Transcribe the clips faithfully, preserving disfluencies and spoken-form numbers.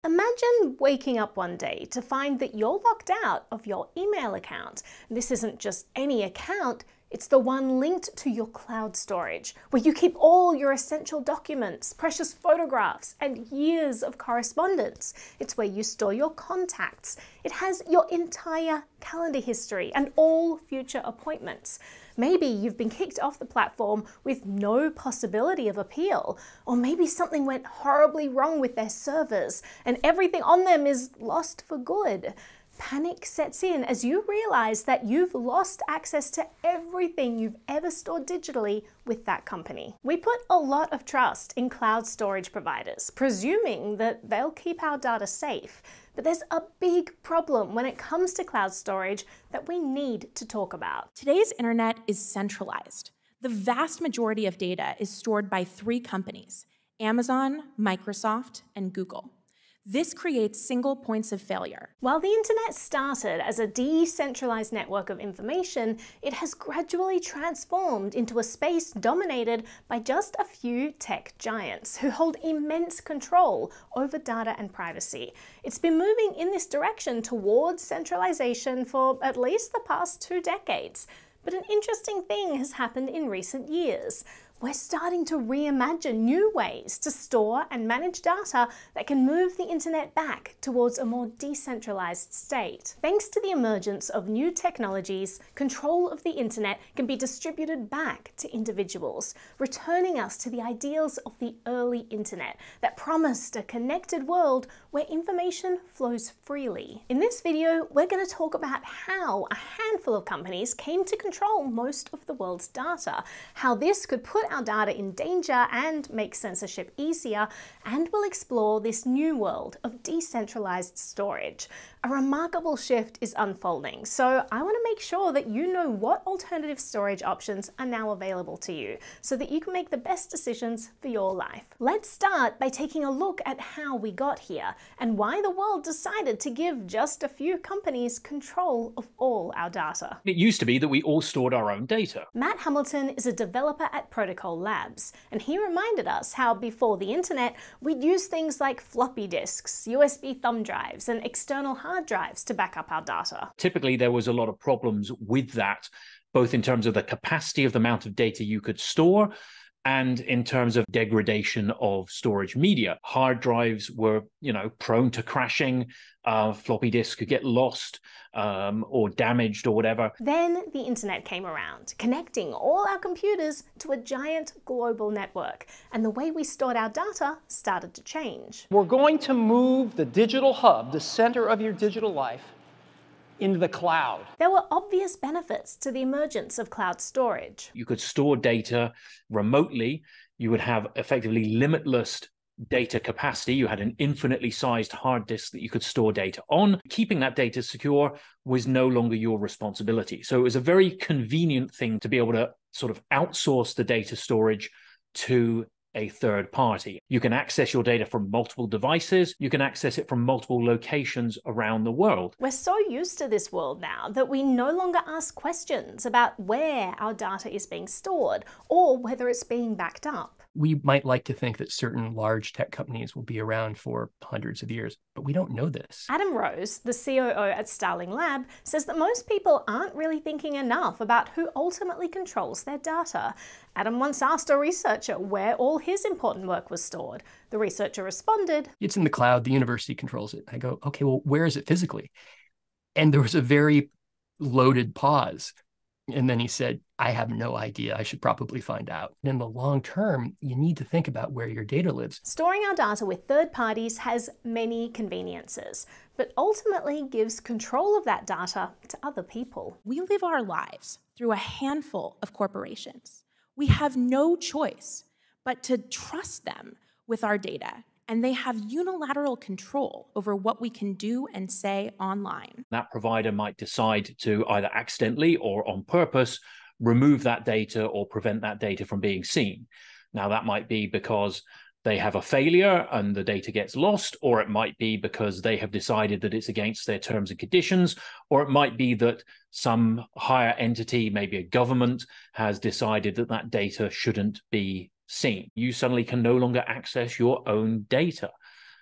Imagine waking up one day to find that you're locked out of your email account. This isn't just any account, it's the one linked to your cloud storage, where you keep all your essential documents, precious photographs, and years of correspondence. It's where you store your contacts. It has your entire calendar history and all future appointments. Maybe you've been kicked off the platform with no possibility of appeal, or maybe something went horribly wrong with their servers and everything on them is lost for good. Panic sets in as you realize that you've lost access to everything you've ever stored digitally with that company. We put a lot of trust in cloud storage providers, presuming that they'll keep our data safe. But there's a big problem when it comes to cloud storage that we need to talk about. Today's internet is centralized. The vast majority of data is stored by three companies: Amazon, Microsoft, and Google. This creates single points of failure. While the internet started as a decentralized network of information, it has gradually transformed into a space dominated by just a few tech giants who hold immense control over data and privacy. It's been moving in this direction towards centralization for at least the past two decades. But an interesting thing has happened in recent years. We're starting to reimagine new ways to store and manage data that can move the internet back towards a more decentralized state. Thanks to the emergence of new technologies, control of the internet can be distributed back to individuals, returning us to the ideals of the early internet that promised a connected world where information flows freely. In this video, we're going to talk about how a handful of companies came to control most of the world's data, how this could put our data in danger and make censorship easier, and we'll explore this new world of decentralized storage. A remarkable shift is unfolding, so I want to make sure that you know what alternative storage options are now available to you, so that you can make the best decisions for your life. Let's start by taking a look at how we got here, and why the world decided to give just a few companies control of all our data. It used to be that we all stored our own data. Matt Hamilton is a developer at Protocol Labs, and he reminded us how before the internet, we'd use things like floppy disks, U S B thumb drives, and external hard drives to back up our data. Typically, there was a lot of problems with that, both in terms of the capacity of the amount of data you could store and in terms of degradation of storage media. Hard drives were, you know, prone to crashing. Uh, floppy disks could get lost um, or damaged or whatever. Then the internet came around, connecting all our computers to a giant global network, and the way we stored our data started to change. We're going to move the digital hub, the center of your digital life, into the cloud. There were obvious benefits to the emergence of cloud storage. You could store data remotely. You would have effectively limitless data capacity. You had an infinitely sized hard disk that you could store data on. Keeping that data secure was no longer your responsibility. So it was a very convenient thing to be able to sort of outsource the data storage to a third party. You can access your data from multiple devices. You can access it from multiple locations around the world. We're so used to this world now that we no longer ask questions about where our data is being stored or whether it's being backed up. We might like to think that certain large tech companies will be around for hundreds of years, but we don't know this. Adam Rose, the C O O at Starling Lab, says that most people aren't really thinking enough about who ultimately controls their data. Adam once asked a researcher where all his important work was stored. The researcher responded, "It's in the cloud, the university controls it." I go, okay, well, where is it physically? And there was a very loaded pause. And then he said, "I have no idea. I should probably find out." In the long term, you need to think about where your data lives. Storing our data with third parties has many conveniences, but ultimately gives control of that data to other people. We live our lives through a handful of corporations. We have no choice but to trust them with our data, and they have unilateral control over what we can do and say online. That provider might decide to either accidentally or on purpose remove that data or prevent that data from being seen. Now, that might be because they have a failure and the data gets lost, or it might be because they have decided that it's against their terms and conditions, or it might be that some higher entity, maybe a government, has decided that that data shouldn't be seen. You suddenly can no longer access your own data.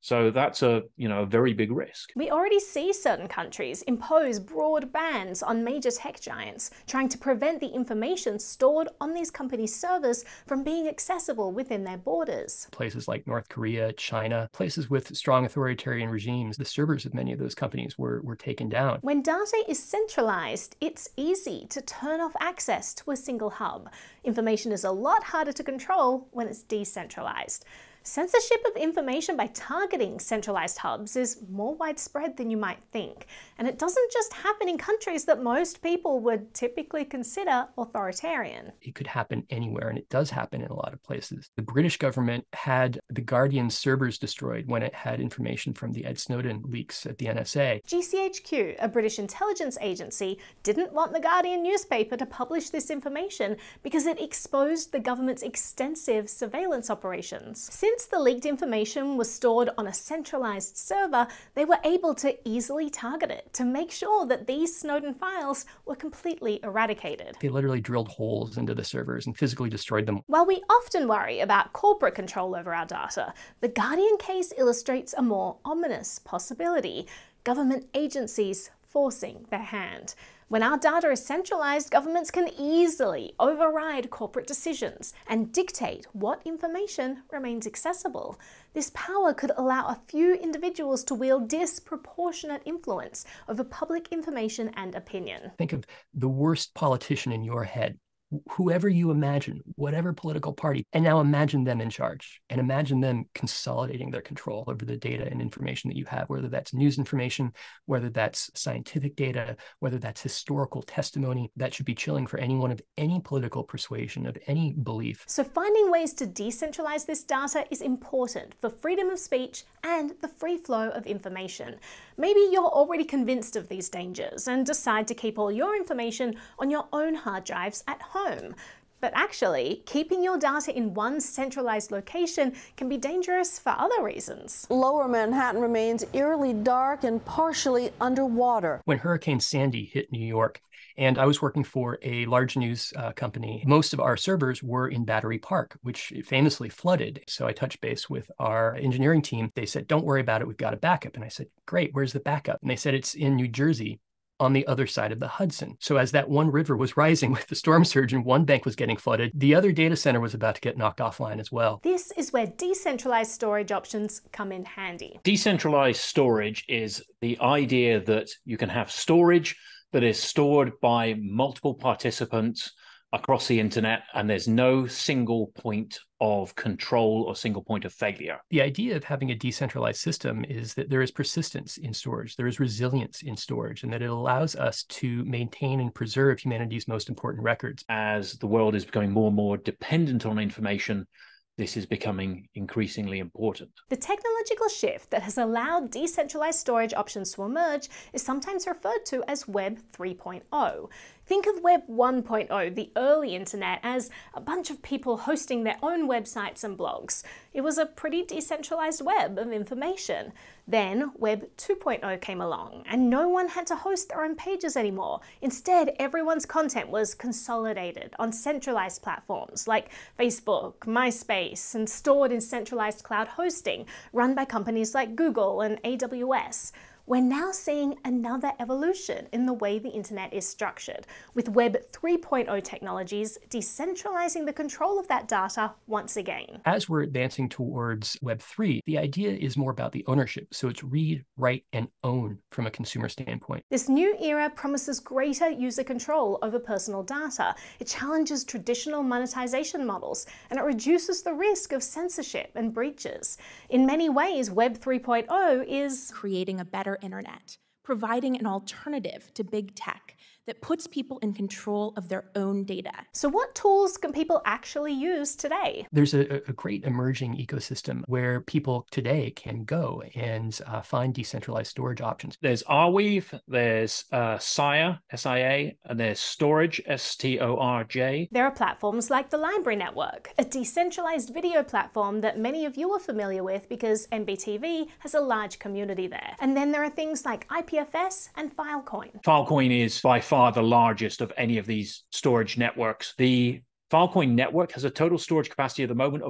So that's a, you know, a very big risk. We already see certain countries impose broad bans on major tech giants, trying to prevent the information stored on these companies' servers from being accessible within their borders. Places like North Korea, China, places with strong authoritarian regimes, the servers of many of those companies were, were taken down. When data is centralized, it's easy to turn off access to a single hub. Information is a lot harder to control when it's decentralized. Censorship of information by targeting centralized hubs is more widespread than you might think, and it doesn't just happen in countries that most people would typically consider authoritarian. It could happen anywhere, and it does happen in a lot of places. The British government had the Guardian's servers destroyed when it had information from the Ed Snowden leaks at the N S A. G C H Q, a British intelligence agency, didn't want the Guardian newspaper to publish this information because it exposed the government's extensive surveillance operations. Since the leaked information was stored on a centralized server, they were able to easily target it to make sure that these Snowden files were completely eradicated. They literally drilled holes into the servers and physically destroyed them. While we often worry about corporate control over our data, the Guardian case illustrates a more ominous possibility: government agencies forcing their hand. When our data is centralized, governments can easily override corporate decisions and dictate what information remains accessible. This power could allow a few individuals to wield disproportionate influence over public information and opinion. Think of the worst politician in your head. Whoever you imagine, whatever political party, and now imagine them in charge, and imagine them consolidating their control over the data and information that you have, whether that's news information, whether that's scientific data, whether that's historical testimony. That should be chilling for anyone of any political persuasion, of any belief. So finding ways to decentralize this data is important for freedom of speech and the free flow of information. Maybe you're already convinced of these dangers and decide to keep all your information on your own hard drives at home. But actually, keeping your data in one centralized location can be dangerous for other reasons. Lower Manhattan remains eerily dark and partially underwater. When Hurricane Sandy hit New York, and I was working for a large news uh, company, most of our servers were in Battery Park, which famously flooded. So I touched base with our engineering team. They said, "Don't worry about it, we've got a backup." And I said, "Great, where's the backup?" And they said, "It's in New Jersey, on the other side of the Hudson." So as that one river was rising with the storm surge and one bank was getting flooded, the other data center was about to get knocked offline as well. This is where decentralized storage options come in handy. Decentralized storage is the idea that you can have storage that is stored by multiple participants across the internet, and there's no single point of control or single point of failure. The idea of having a decentralized system is that there is persistence in storage, there is resilience in storage, and that it allows us to maintain and preserve humanity's most important records. As the world is becoming more and more dependent on information, this is becoming increasingly important. The technological shift that has allowed decentralized storage options to emerge is sometimes referred to as Web three point oh. Think of Web one point oh, the early internet, as a bunch of people hosting their own websites and blogs. It was a pretty decentralized web of information. Then Web two point oh came along, and no one had to host their own pages anymore. Instead, everyone's content was consolidated on centralized platforms like Facebook, MySpace, and stored in centralized cloud hosting run by companies like Google and A W S. We're now seeing another evolution in the way the internet is structured, with Web three point oh technologies decentralizing the control of that data once again. As we're advancing towards Web three, the idea is more about the ownership. So it's read, write, and own from a consumer standpoint. This new era promises greater user control over personal data. It challenges traditional monetization models, and it reduces the risk of censorship and breaches. In many ways, Web three point oh is creating a better internet, providing an alternative to big tech that puts people in control of their own data. So what tools can people actually use today? There's a, a great emerging ecosystem where people today can go and uh, find decentralized storage options. There's Arweave, there's uh, Sia, S I A, and there's Storage, S T O R J. There are platforms like the Library Network, a decentralized video platform that many of you are familiar with because N B T V has a large community there. And then there are things like I P F S and Filecoin. Filecoin is by far the largest of any of these storage networks. The Filecoin network has a total storage capacity at the moment of about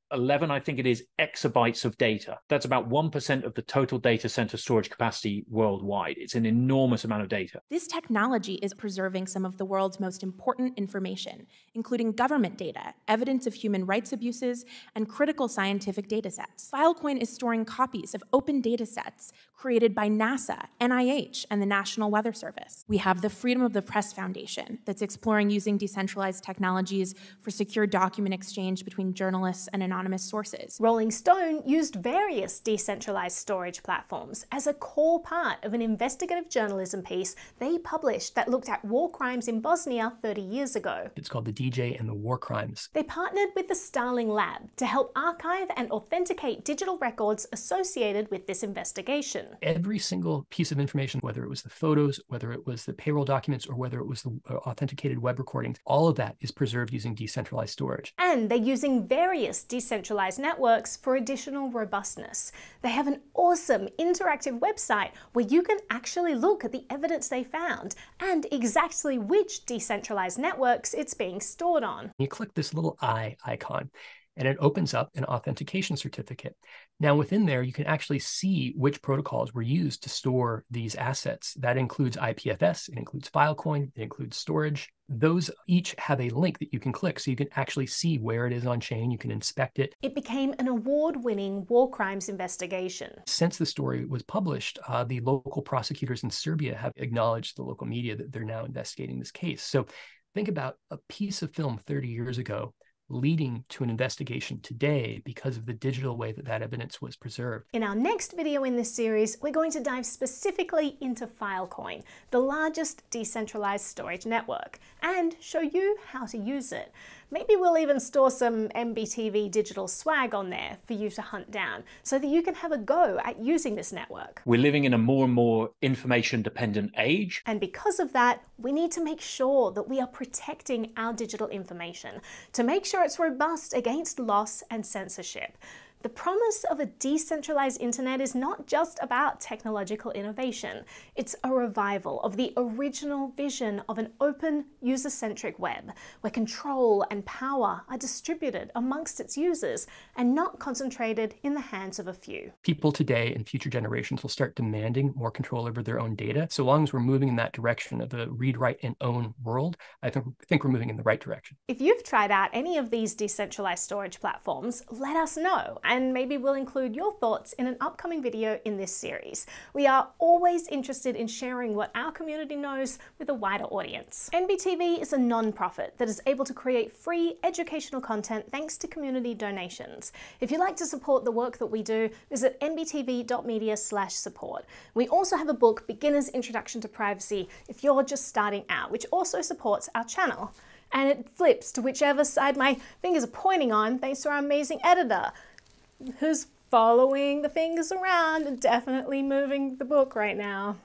eleven, I think it is, exabytes of data. That's about one percent of the total data center storage capacity worldwide. It's an enormous amount of data. This technology is preserving some of the world's most important information, including government data, evidence of human rights abuses, and critical scientific data sets. Filecoin is storing copies of open data sets created by NASA, N I H, and the National Weather Service. We have the Freedom of the Press Foundation that's exploring using decentralized technologies for secure document exchange between journalists and anonymous sources. Rolling Stone used various decentralized storage platforms as a core part of an investigative journalism piece they published that looked at war crimes in Bosnia thirty years ago. It's called The D J and the War Crimes. They partnered with the Starling Lab to help archive and authenticate digital records associated with this investigation. Every single piece of information, whether it was the photos, whether it was the payroll documents, or whether it was the authenticated web recordings, all of that is preserved using decentralized storage. And they're using various decentralized networks for additional robustness. They have an awesome interactive website where you can actually look at the evidence they found and exactly which decentralized networks it's being stored on. You click this little eye icon, and it opens up an authentication certificate. Now within there, you can actually see which protocols were used to store these assets. That includes I P F S, it includes Filecoin, it includes storage. Those each have a link that you can click so you can actually see where it is on chain, you can inspect it. It became an award-winning war crimes investigation. Since the story was published, uh, the local prosecutors in Serbia have acknowledged the local media that they're now investigating this case. So think about a piece of film thirty years ago leading to an investigation today because of the digital way that that evidence was preserved. In our next video in this series, we're going to dive specifically into Filecoin, the largest decentralized storage network, and show you how to use it. Maybe we'll even store some N B T V digital swag on there for you to hunt down so that you can have a go at using this network. We're living in a more and more information-dependent age. And because of that, we need to make sure that we are protecting our digital information to make sure it's robust against loss and censorship. The promise of a decentralized internet is not just about technological innovation. It's a revival of the original vision of an open, user-centric web, where control and power are distributed amongst its users and not concentrated in the hands of a few. People today and future generations will start demanding more control over their own data. So long as we're moving in that direction of the read, write, and own world, I think, I think we're moving in the right direction. If you've tried out any of these decentralized storage platforms, let us know. And maybe we'll include your thoughts in an upcoming video in this series. We are always interested in sharing what our community knows with a wider audience. N B T V is a non-profit that is able to create free educational content thanks to community donations. If you'd like to support the work that we do, visit n b t v dot media slash support. We also have a book, Beginner's Introduction to Privacy, if you're just starting out, which also supports our channel. And it flips to whichever side my fingers are pointing on thanks to our amazing editor, who's following the fingers around and definitely moving the book right now.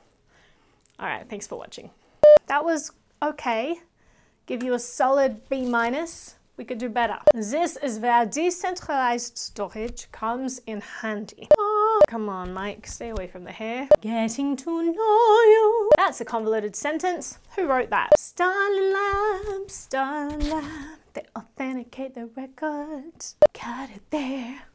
All right, thanks for watching. That was okay. Give you a solid B minus. We could do better. This is where decentralized storage comes in handy. Oh, come on, Mike, stay away from the hair. Getting to know you. That's a convoluted sentence. Who wrote that? Starling Lab, Starling Lab. They authenticate the records. Got it there.